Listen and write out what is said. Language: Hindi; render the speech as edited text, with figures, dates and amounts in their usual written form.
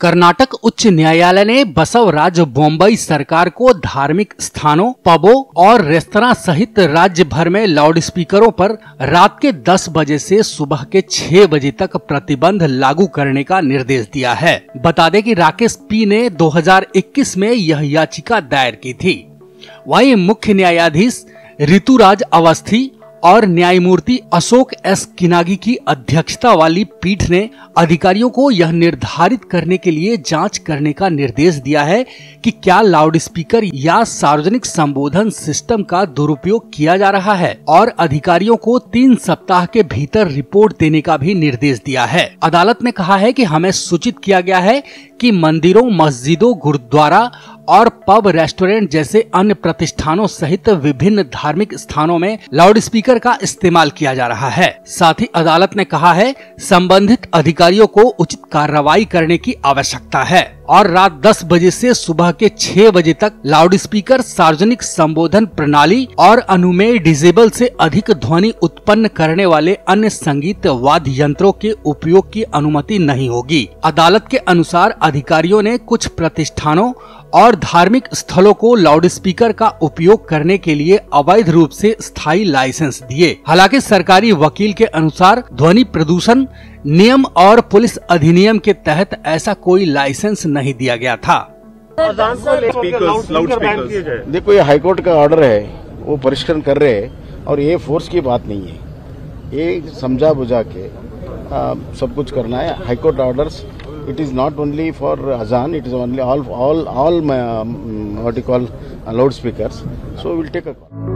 कर्नाटक उच्च न्यायालय ने बसवराज बोम्बई सरकार को धार्मिक स्थानों, पबों और रेस्तरां सहित राज्य भर में लाउड स्पीकरों पर रात के 10 बजे से सुबह के 6 बजे तक प्रतिबंध लागू करने का निर्देश दिया है। बता दें कि राकेश पी ने 2021 में यह याचिका दायर की थी। वहीं मुख्य न्यायाधीश ऋतुराज अवस्थी और न्यायमूर्ति अशोक एस किनागी की अध्यक्षता वाली पीठ ने अधिकारियों को यह निर्धारित करने के लिए जांच करने का निर्देश दिया है कि क्या लाउड स्पीकर या सार्वजनिक संबोधन सिस्टम का दुरुपयोग किया जा रहा है, और अधिकारियों को 3 सप्ताह के भीतर रिपोर्ट देने का भी निर्देश दिया है। अदालत ने कहा है कि हमें सूचित किया गया है कि मंदिरों, मस्जिदों, गुरुद्वारा और पब, रेस्टोरेंट जैसे अन्य प्रतिष्ठानों सहित विभिन्न धार्मिक स्थानों में लाउड स्पीकर का इस्तेमाल किया जा रहा है। साथ ही अदालत ने कहा है संबंधित अधिकारियों को उचित कार्रवाई करने की आवश्यकता है और रात 10 बजे से सुबह के 6 बजे तक लाउड स्पीकर, सार्वजनिक संबोधन प्रणाली और अनुमेय डिसेबल से अधिक ध्वनि उत्पन्न करने वाले अन्य संगीत वाद्य यंत्रों के उपयोग की अनुमति नहीं होगी। अदालत के अनुसार अधिकारियों ने कुछ प्रतिष्ठानों और धार्मिक स्थलों को लाउड स्पीकर का उपयोग करने के लिए अवैध रूप से स्थायी लाइसेंस दिए। हालांकि सरकारी वकील के अनुसार ध्वनि प्रदूषण नियम और पुलिस अधिनियम के तहत ऐसा कोई लाइसेंस नहीं दिया गया था। देखो, ये हाईकोर्ट का ऑर्डर है, वो परिष्करण कर रहे हैं और ये फोर्स की बात नहीं है, ये समझा बुझा के सब कुछ करना है। High court orders, it is not only for azan, it is only all what you call loudspeakers. So we'll take a call.